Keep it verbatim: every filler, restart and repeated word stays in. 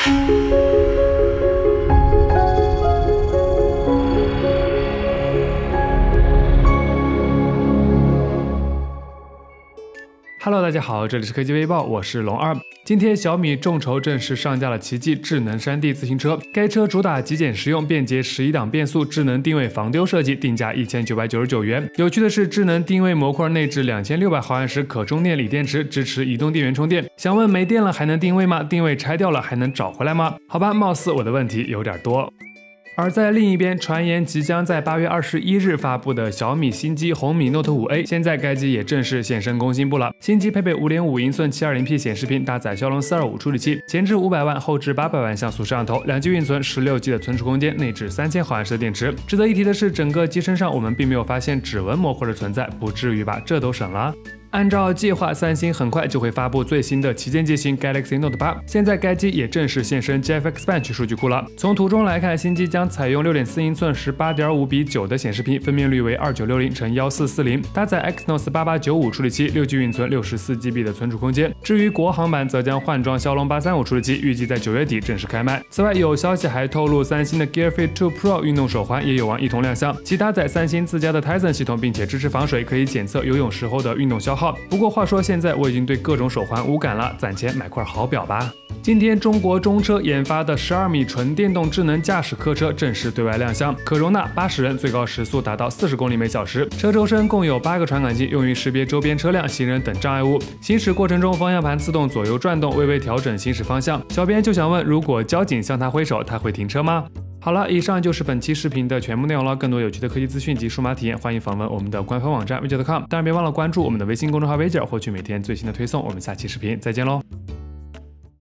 Hello， 大家好，这里是科技微报，我是龙二。今天小米众筹正式上架了奇迹智能山地自行车，该车主打极简实用、便捷十一档变速、智能定位防丢设计，定价一千九百九十九元。有趣的是，智能定位模块内置两千六百毫安时可充电锂电池，支持移动电源充电。想问没电了还能定位吗？定位拆掉了还能找回来吗？好吧，貌似我的问题有点多。而在另一边，传言即将在八月二十一日发布的小米新机红米 Note 五 A， 现在该机也正式现身工信部了。新机配备 五点五英寸 七二零 P 显示屏，搭载骁龙四二五处理器，前置五百万，后置八百万像素摄像头，两 G 运存，十六 G 的存储空间，内置三千毫安时的电池。值得一提的是，整个机身上我们并没有发现指纹模块的存在，不至于吧？这都省了。按照计划，三星很快就会发布最新的旗舰机型 Galaxy Note 八。现在该机也正式现身 G F X Bench 数据库了。从图中来看，新机将采用 六点四英寸 十八点五比九的显示屏，分辨率为二九六零乘一四四零，搭载 Exynos 八八九五处理器，六 G 运存，六十四 G B 的存储空间。至于国行版，则将换装骁龙八三五处理器，预计在九月底正式开卖。此外，有消息还透露，三星的 Gear Fit 二 Pro 运动手环也有望一同亮相，其搭载三星自家的 Tizen 系统，并且支持防水，可以检测游泳时候的运动消耗。不过话说，现在我已经对各种手环无感了，攒钱买块好表吧。今天，中国中车研发的十二米纯电动智能驾驶客车正式对外亮相，可容纳八十人，最高时速达到四十公里每小时。车周身共有八个传感器，用于识别周边车辆、行人等障碍物。行驶过程中，方向盘自动左右转动，微微调整行驶方向。小编就想问，如果交警向他挥手，他会停车吗？好了，以上就是本期视频的全部内容了。更多有趣的科技资讯及数码体验，欢迎访问我们的官方网站 widget 点 com。当然，别忘了关注我们的微信公众号 widget，获取每天最新的推送。我们下期视频再见喽！